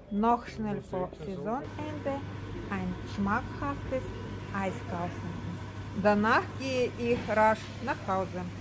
noch schnell vor Saisonende ein schmackhaftes Eis kaufen. Danach gehe ich rasch nach Hause.